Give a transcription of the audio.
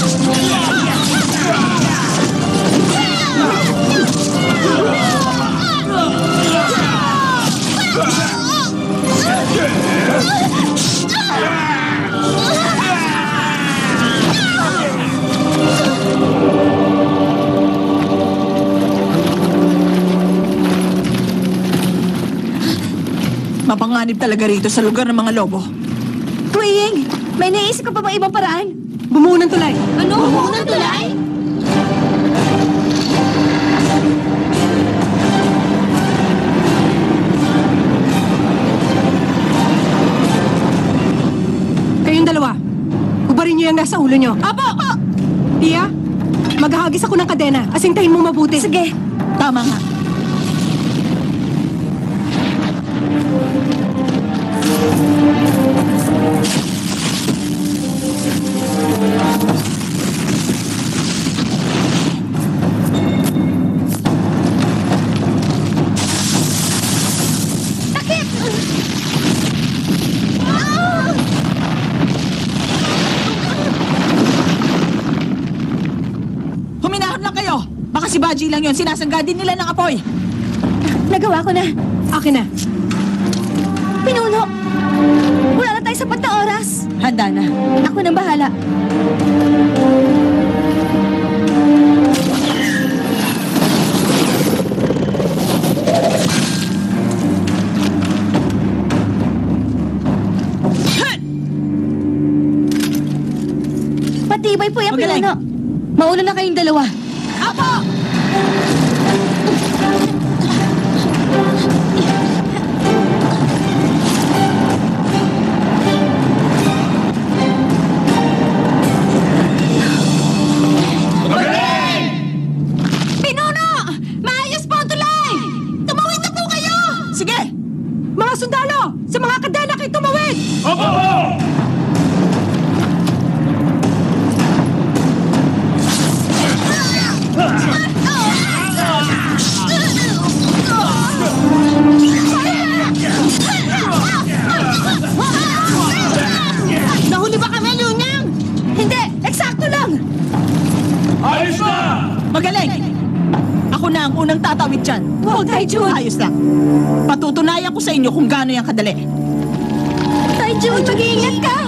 Mapanganib talaga rito sa lugar ng mga lobo. Tuwing, may naisip ka pa bang ibang paraan? Bumuo ng tulay. Ano? Bumuo ng tulay? Kayong dalawa, hubarin niyo yung nasa ulo niyo. Apo! Tia, maghahagis ako ng kadena. Asintahin mo mabuti. Sige. Tama nga. Si Baji lang yun. Sinasangga din nila ng apoy. Nagawa ko na. Akin na. Pinuno! Wala na tayo sapat na oras. Handa na. Ako nang bahala. Patibay po yung Magaling. pinuno. Mauna na kayong dalawa. Apo! Pinuno! Maayos po ang tulay! Tumawid na po kayo! Sige! Mga sundalo! Sa mga kadena kayo tumawid! Opo! Nahuli ba kami, Lunyang? Hindi! Eksakto lang! Ayos na! Magaling! Ako na ang unang tatawid dyan. Wow, Taijun! Ayos lang. Patutunayan ko sa inyo kung gaano yung kadali. Taijun, mag-iingat ka!